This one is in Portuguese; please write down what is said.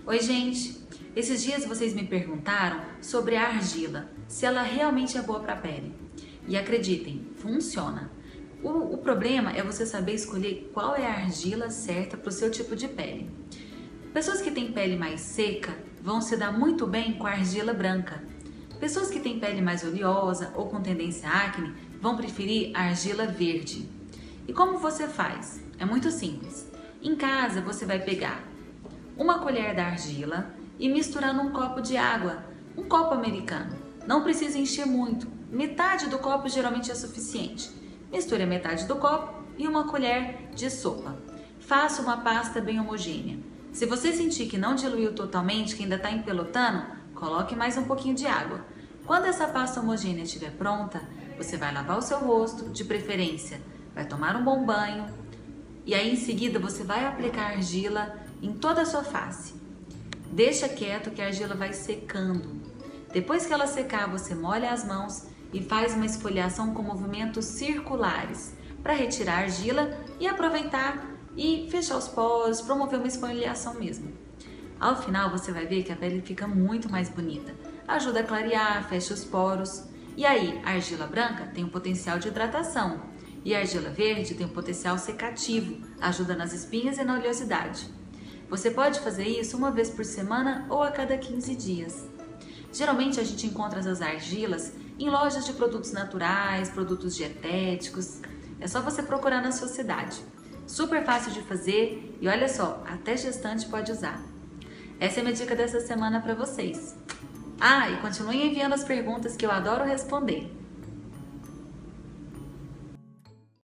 Oi, gente! Esses dias vocês me perguntaram sobre a argila, se ela realmente é boa para a pele. E acreditem, funciona. O problema é você saber escolher qual é a argila certa para o seu tipo de pele. Pessoas que têm pele mais seca vão se dar muito bem com a argila branca. Pessoas que têm pele mais oleosa ou com tendência à acne vão preferir a argila verde. E como você faz? É muito simples. Em casa você vai pegar uma colher da argila e misturar num copo de água, um copo americano. Não precisa encher muito, metade do copo geralmente é suficiente. Misture a metade do copo e uma colher de sopa. Faça uma pasta bem homogênea. Se você sentir que não diluiu totalmente, que ainda está empelotando, coloque mais um pouquinho de água. Quando essa pasta homogênea estiver pronta, você vai lavar o seu rosto, de preferência, vai tomar um bom banho e aí em seguida você vai aplicar argila em toda a sua face. Deixa quieto que a argila vai secando. Depois que ela secar, você molha as mãos e faz uma esfoliação com movimentos circulares para retirar a argila e aproveitar e fechar os poros, promover uma esfoliação mesmo. Ao final você vai ver que a pele fica muito mais bonita. Ajuda a clarear, fecha os poros. E aí, a argila branca tem um potencial de hidratação e a argila verde tem um potencial secativo, ajuda nas espinhas e na oleosidade. Você pode fazer isso uma vez por semana ou a cada 15 dias. Geralmente a gente encontra essas argilas em lojas de produtos naturais, produtos dietéticos. É só você procurar na sua cidade. Super fácil de fazer e olha só, até gestante pode usar. Essa é a minha dica dessa semana para vocês. E continuem enviando as perguntas que eu adoro responder.